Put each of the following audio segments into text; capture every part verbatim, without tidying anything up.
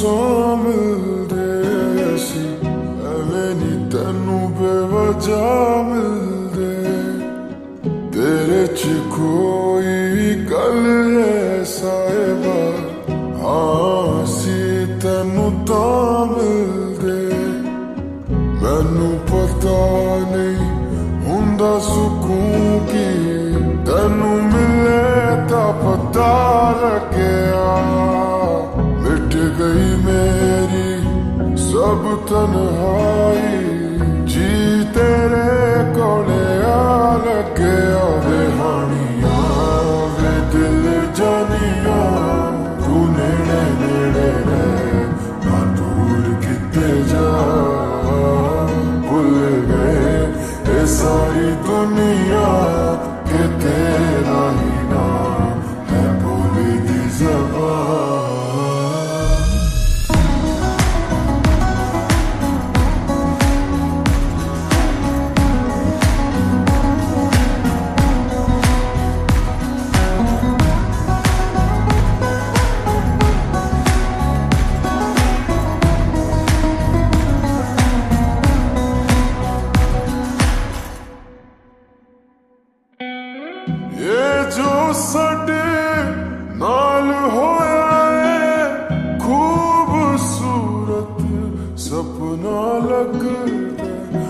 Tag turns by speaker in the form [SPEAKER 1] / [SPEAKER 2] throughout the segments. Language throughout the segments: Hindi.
[SPEAKER 1] सौ मिलदे सी एवें नी तैनू बेवजह मिलदे तेरे च कोई गल ऐसा है हाँ सी तैनू तां मिलदे मैनू पता नहीं हुंदा सुकून की तैनू मिले तां पता लग्या मिट गई मेरी सब तन्हाई जी तेरे कोले आ लग्या वे हानिया वे दिल जानिया तू नेड़े नेड़े रह ना दूर किते जा भूल गए ये सारी दुनिया के तेरा ही नाम है बोली दी ज़बान। ये जो साडे नाल होया है खूबसूरत सपना लगदा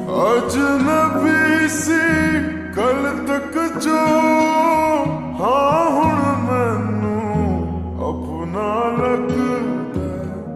[SPEAKER 1] अजनबी सी कल तक जो हाँ हुण मैनू अपना लगदा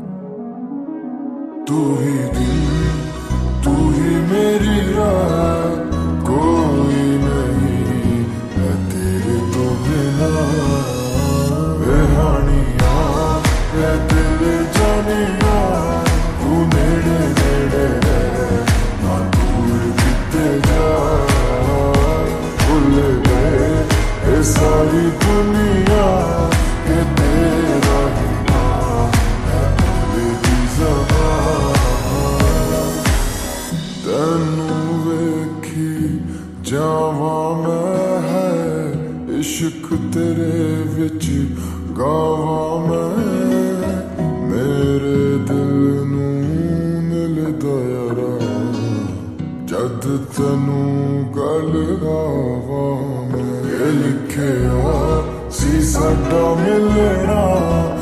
[SPEAKER 1] तू ही दिन तू ही मेरी रात कोई नहीं है तेरे तो बिना वे हानिया वे दिल जानिया तू नेड़े नेड़े रह ना दूर किते जा भूल गए ये सारी दुनिया के तेरा ही नाम है बोली दी ज़बान। तैनू वेखी जावां मैं है इश्क तेरे विच गावां मैं मेरे दिल नू मिलदा यारा जद तैनू गल गावां मैं ये लिखिया सी साडा मिलना